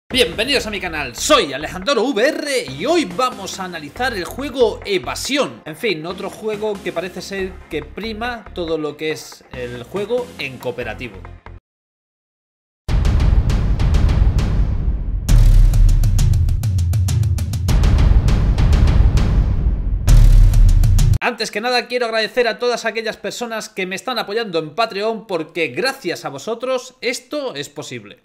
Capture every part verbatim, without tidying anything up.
Bienvenidos a mi canal, soy Alejandro V R y hoy vamos a analizar el juego Evasión. En fin, otro juego que parece ser que prima todo lo que es el juego en cooperativo. Antes que nada quiero agradecer a todas aquellas personas que me están apoyando en Patreon porque gracias a vosotros esto es posible.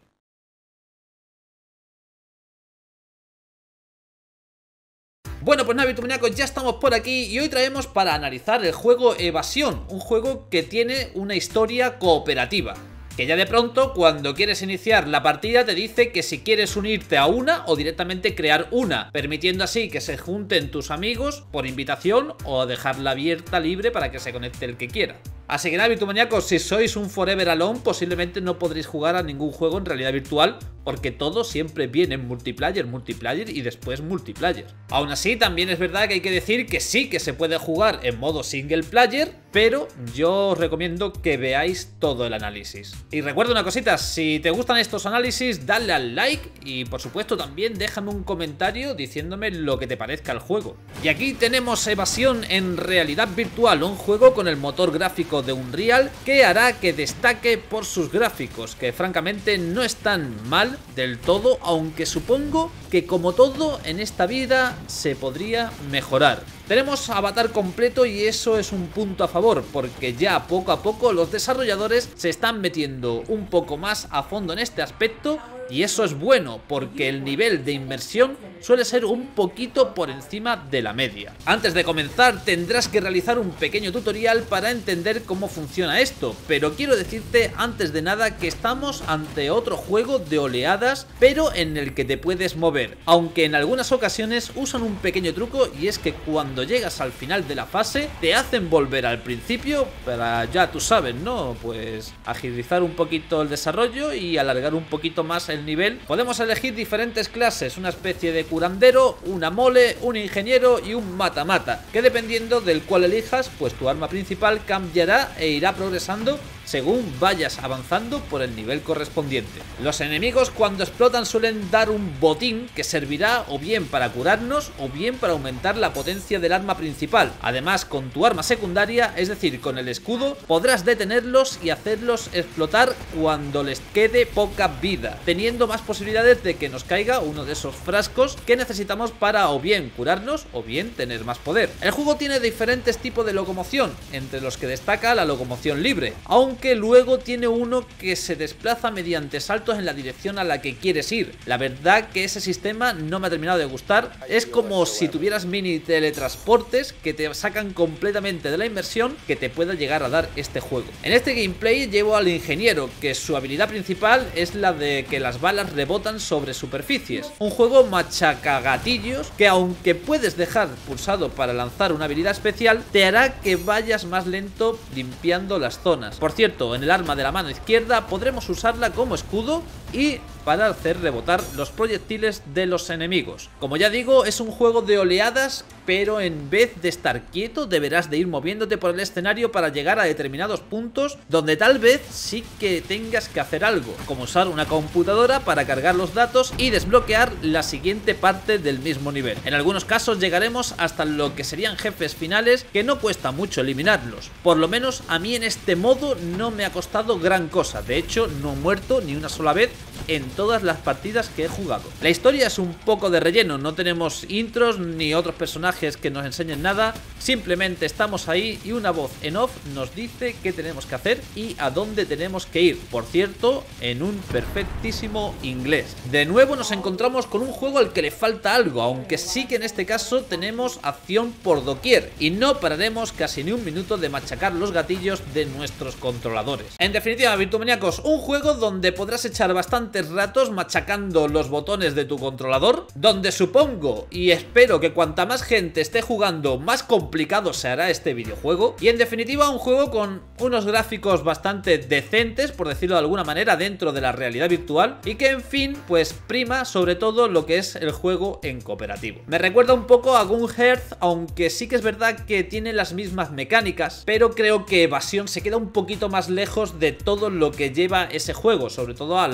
Bueno, pues nada, Virtumaníacos, ya estamos por aquí y hoy traemos para analizar el juego Evasión, un juego que tiene una historia cooperativa. Que ya de pronto, cuando quieres iniciar la partida, te dice que si quieres unirte a una o directamente crear una, permitiendo así que se junten tus amigos por invitación o dejarla abierta, libre, para que se conecte el que quiera. Así que nada, Virtumaníacos, si sois un Forever Alone, posiblemente no podréis jugar a ningún juego en realidad virtual, porque todo siempre viene en multiplayer, multiplayer y después multiplayer. Aún así, también es verdad que hay que decir que sí que se puede jugar en modo single player, pero yo os recomiendo que veáis todo el análisis. Y recuerda una cosita, si te gustan estos análisis, dale al like y por supuesto también déjame un comentario diciéndome lo que te parezca el juego. Y aquí tenemos Evasión en realidad virtual, un juego con el motor gráfico de Unreal que hará que destaque por sus gráficos, que francamente no están mal del todo, aunque supongo que como todo en esta vida se podría mejorar. Tenemos avatar completo y eso es un punto a favor, porque ya poco a poco los desarrolladores se están metiendo un poco más a fondo en este aspecto. Y eso es bueno, porque el nivel de inmersión suele ser un poquito por encima de la media. Antes de comenzar tendrás que realizar un pequeño tutorial para entender cómo funciona esto, pero quiero decirte antes de nada que estamos ante otro juego de oleadas, pero en el que te puedes mover, aunque en algunas ocasiones usan un pequeño truco, y es que cuando llegas al final de la fase te hacen volver al principio para, ya tú sabes, ¿no? Pues agilizar un poquito el desarrollo y alargar un poquito más el nivel. Podemos elegir diferentes clases, una especie de curandero, una mole, un ingeniero y un mata-mata, que dependiendo del cual elijas, pues tu arma principal cambiará e irá progresando según vayas avanzando por el nivel correspondiente. Los enemigos cuando explotan suelen dar un botín que servirá o bien para curarnos o bien para aumentar la potencia del arma principal. Además, con tu arma secundaria, es decir, con el escudo, podrás detenerlos y hacerlos explotar cuando les quede poca vida, teniendo más posibilidades de que nos caiga uno de esos frascos que necesitamos para o bien curarnos o bien tener más poder. El juego tiene diferentes tipos de locomoción, entre los que destaca la locomoción libre, aunque que luego tiene uno que se desplaza mediante saltos en la dirección a la que quieres ir. La verdad que ese sistema no me ha terminado de gustar, es como si tuvieras mini teletransportes que te sacan completamente de la inmersión que te pueda llegar a dar este juego. En este gameplay llevo al ingeniero, que su habilidad principal es la de que las balas rebotan sobre superficies. Un juego machacagatillos que, aunque puedes dejar pulsado para lanzar una habilidad especial, te hará que vayas más lento limpiando las zonas. Por cierto, en el arma de la mano izquierda podremos usarla como escudo y para hacer rebotar los proyectiles de los enemigos. Como ya digo, es un juego de oleadas, pero en vez de estar quieto deberás de ir moviéndote por el escenario para llegar a determinados puntos donde tal vez sí que tengas que hacer algo, como usar una computadora para cargar los datos y desbloquear la siguiente parte del mismo nivel. En algunos casos llegaremos hasta lo que serían jefes finales, que no cuesta mucho eliminarlos. Por lo menos a mí en este modo no me ha costado gran cosa, de hecho no he muerto ni una sola vez en todas las partidas que he jugado. La historia es un poco de relleno, no tenemos intros ni otros personajes que nos enseñen nada, simplemente estamos ahí y una voz en off nos dice qué tenemos que hacer y a dónde tenemos que ir, por cierto, en un perfectísimo inglés. De nuevo nos encontramos con un juego al que le falta algo, aunque sí que en este caso tenemos acción por doquier y no pararemos casi ni un minuto de machacar los gatillos de nuestros controladores. En definitiva, Virtumaníacos, un juego donde podrás echar bastantes ratos machacando los botones de tu controlador, donde supongo y espero que cuanta más gente esté jugando, más complicado se hará este videojuego. Y en definitiva, un juego con unos gráficos bastante decentes, por decirlo de alguna manera, dentro de la realidad virtual, y que en fin, pues prima sobre todo lo que es el juego en cooperativo. Me recuerda un poco a Gunhearth, aunque sí que es verdad que tiene las mismas mecánicas, pero creo que Evasión se queda un poquito más lejos de todo lo que lleva ese juego, sobre todo a la hora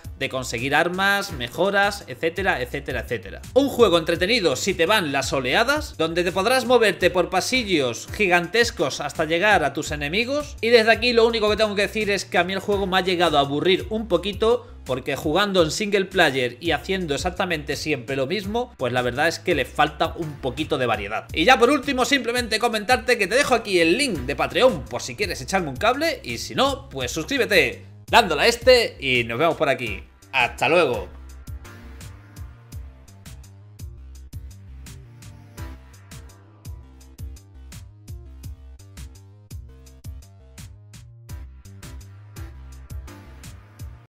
de conseguir armas, mejoras, etcétera, etcétera, etcétera. Un juego entretenido si te van las oleadas, donde te podrás moverte por pasillos gigantescos hasta llegar a tus enemigos. Y desde aquí lo único que tengo que decir es que a mí el juego me ha llegado a aburrir un poquito, porque jugando en single player y haciendo exactamente siempre lo mismo, pues la verdad es que le falta un poquito de variedad. Y ya por último, simplemente comentarte que te dejo aquí el link de Patreon por si quieres echarme un cable, y si no, pues suscríbete dándole a este y nos vemos por aquí. ¡Hasta luego!